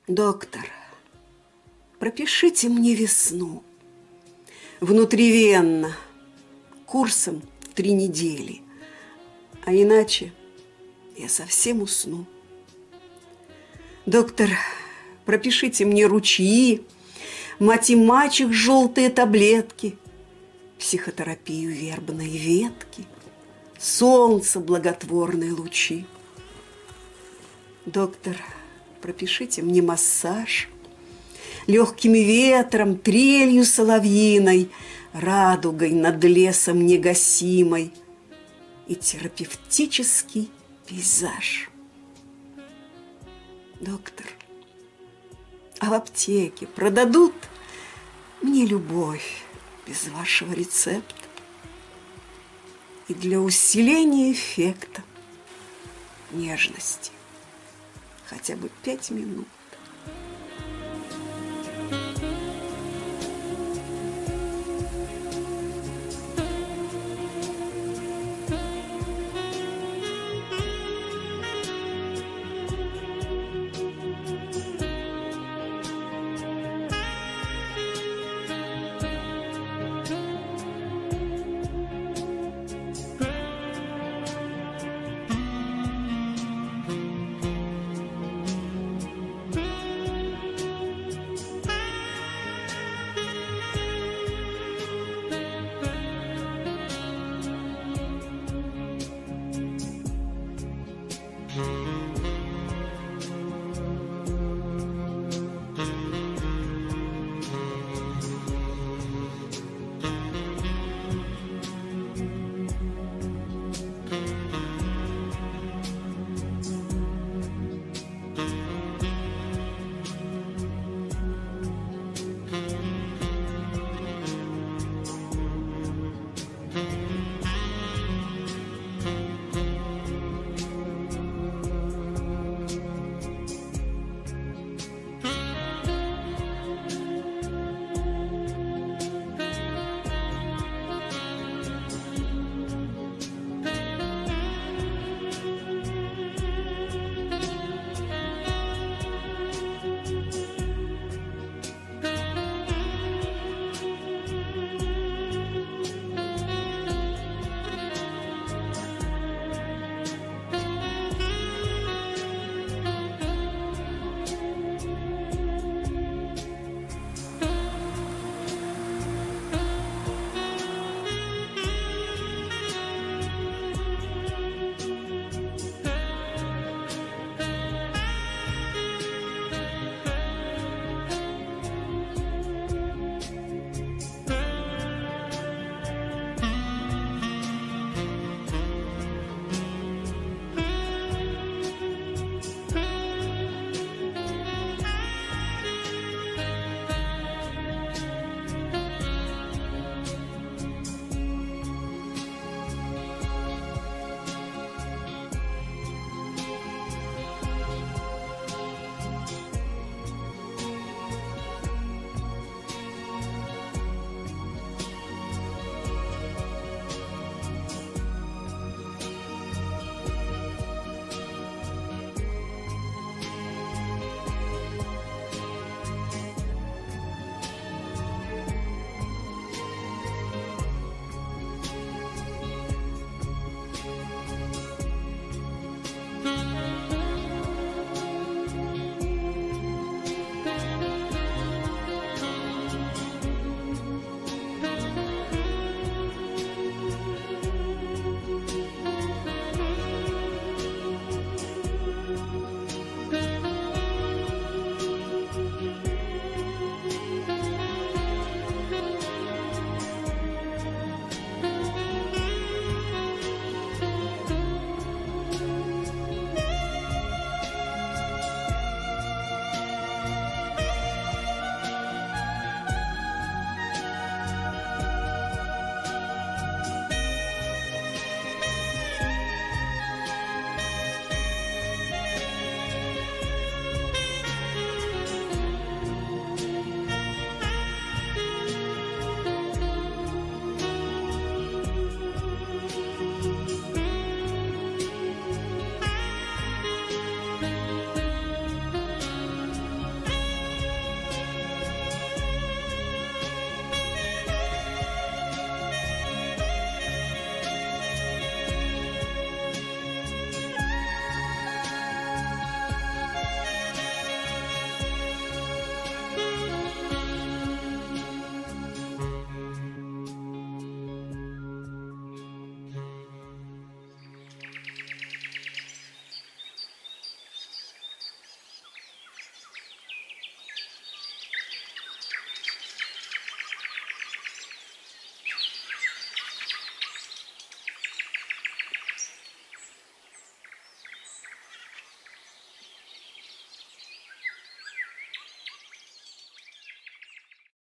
Доктор, пропишите мне весну внутривенно, курсом в 3 недели, а иначе я совсем усну. Доктор, пропишите мне ручьи, мать и мачех желтые таблетки, психотерапию вербной ветки, солнце благотворные лучи. Доктор, пропишите мне массаж легким ветром, трелью соловьиной, радугой над лесом негасимой и терапевтический пейзаж. Доктор, а в аптеке продадут мне любовь без вашего рецепта? И для усиления эффекта нежности хотя бы 5 минут.